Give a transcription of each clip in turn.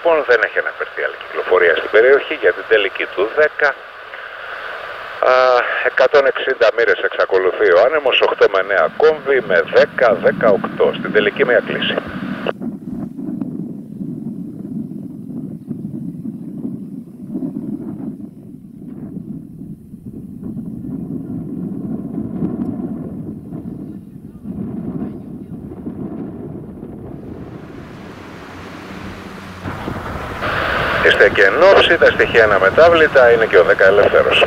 λοιπόν, δεν έχει αναφερθεί άλλη κυκλοφορία στην περιοχή για την τελική του 10. 160 μοίρες εξακολουθεί ο άνεμος, 8 με 9 κόμβι με 10-18 στην τελική μία κλίση. Είστε και ενόψη, τα στοιχεία είναι αμετάβλητα, είναι και ο 10 ελεύθερος.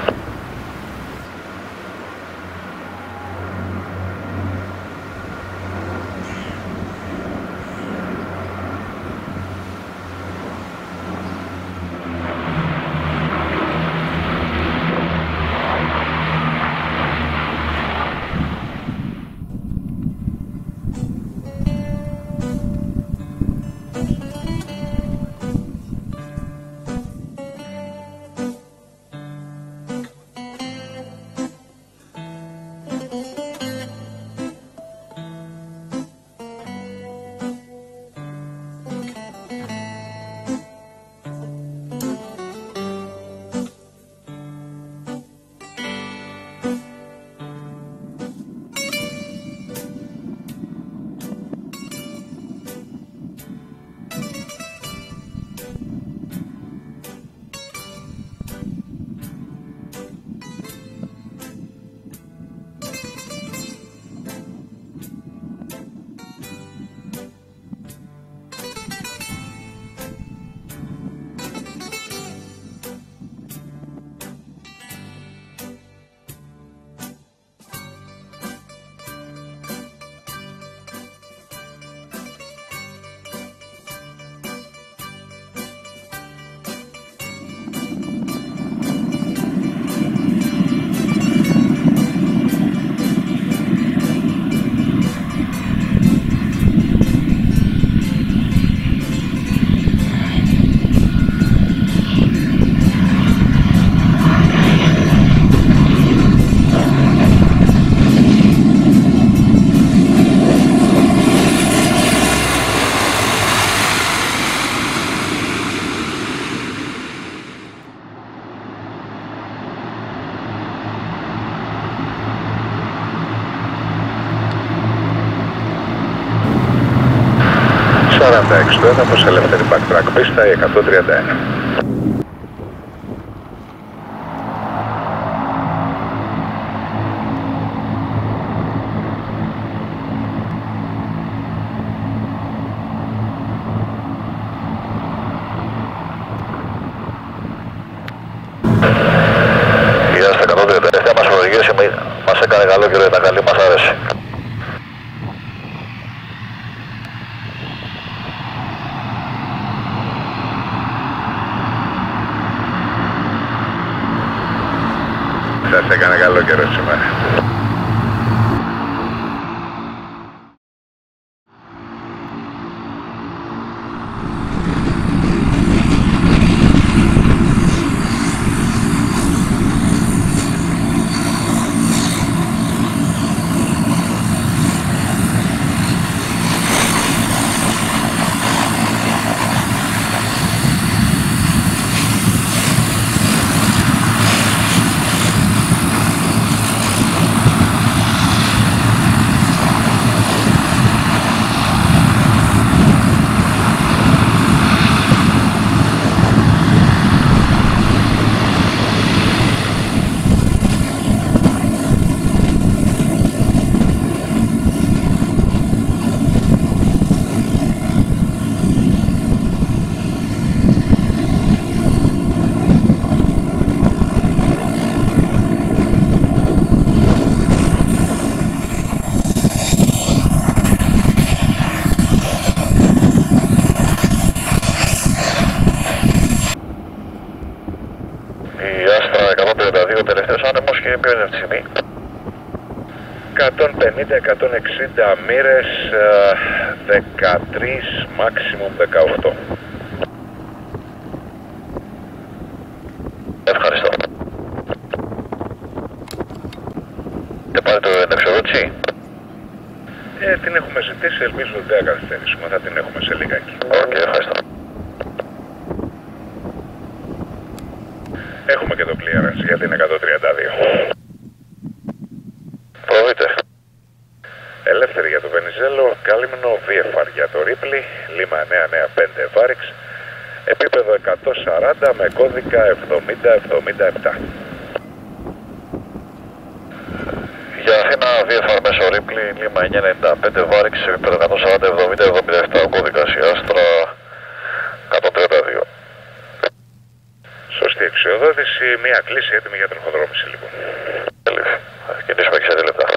Στο έδαφος, ελεύθερη backtrack πίστα, η 131. Γεια στα 137, μας οδηγήσει, μας έκανε καλό καιρό, ήταν καλή, μας άρεσε. Σας έκανε καλό καιρό σήμερα. ποιο είναι αυτή τη στιγμή? 150-160 μοίρες, 13, maximum 18. Ευχαριστώ. Και πάλι το εξοδότηση? Την έχουμε ζητήσει, ελπίζω ότι δεν θα καθυστερήσουμε, θα την έχουμε σε λιγάκι. Οκ, ευχαριστώ. Έχουμε και το clearance για την 132. Προβείτε. Ελεύθερη για το Βενιζέλο, Κάλυμνο, VFR για το Ripley, Λίμα 995 Βάριξ, επίπεδο 140 με κώδικα 7077. Για Αθήνα, VFR μέσω Ripley, Λίμα 995 Βάριξ, επίπεδο 140-70-77, ο κώδικας η Άστρα 132. Σωστή εξοδότηση, μία κλίση έτοιμη για την οχοδρόμηση λοιπόν. Κινήσουμε 6 λεπτά.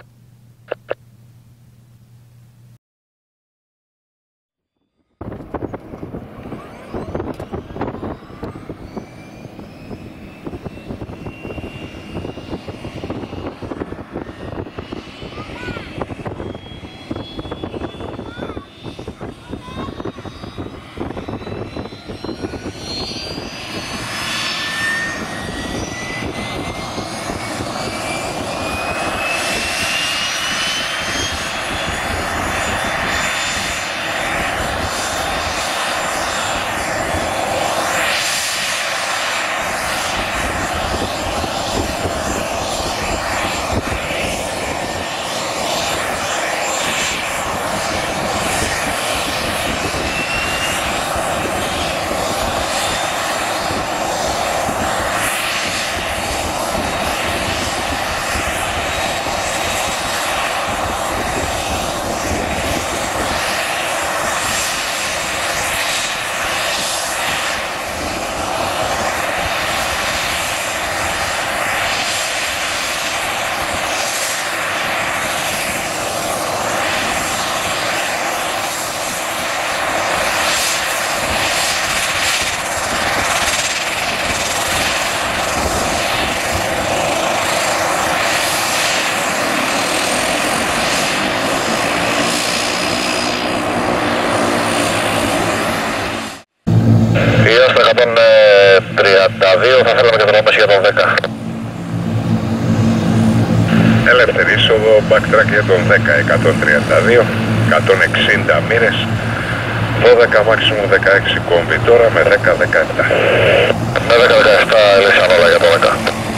Θα θέλαμε και δρόμες για τον 10. Ελεύθερη είσοδο, backtrack για τον 10, 132, 160 μοίρες, 12 maximum 16 κόμβι τώρα με 10-17. Με 10-17 έλεξαν όλα για το 10.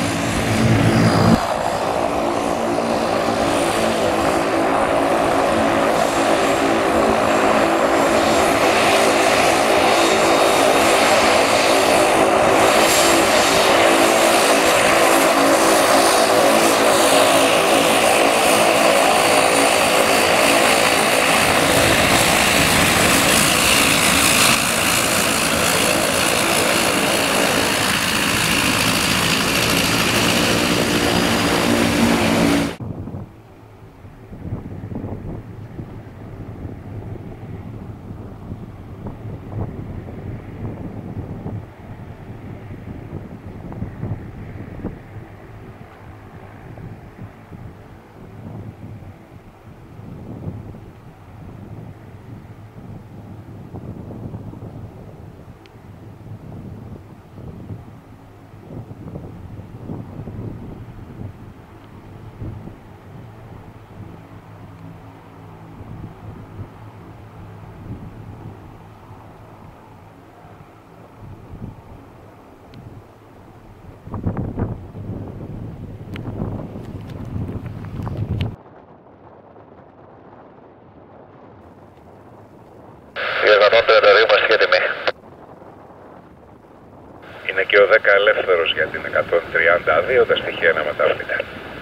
Είναι και ο 10 ελεύθερος για την 132, τα στοιχεία είναι μετάφλητα.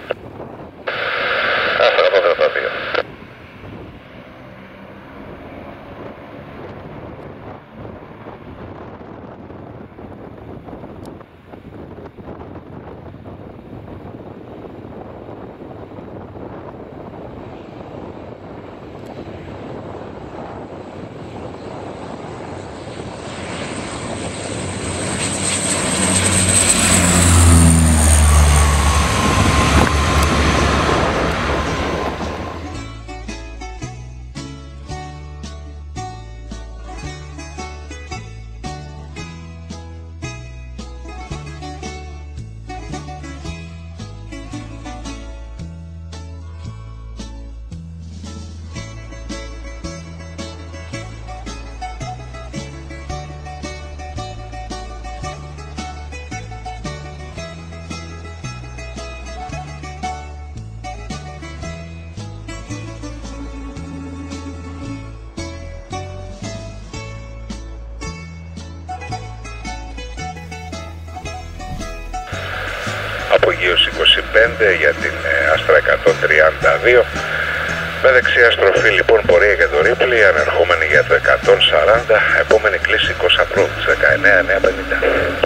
Άφερα 132. απογείωση 25 για την Άστρα 132. Με δεξιά στροφή λοιπόν πορεία για το Ripley, ανερχόμενη για το 140, επόμενη κλίση Coast Approach 19-950.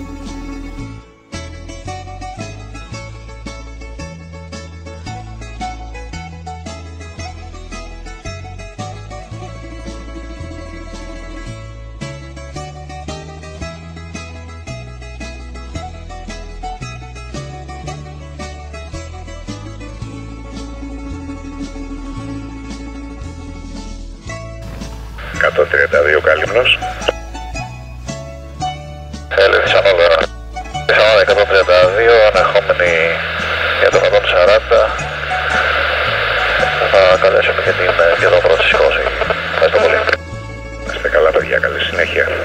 Κάλυμνος. Έλευθησαν όλα. Έλευθησαν όλα 132, ανερχόμενοι για το 140. Θα καλέσουμε και την πρώτη σηκώση. Ευχαριστώ πολύ. Είστε καλά παιδιά, καλή συνέχεια.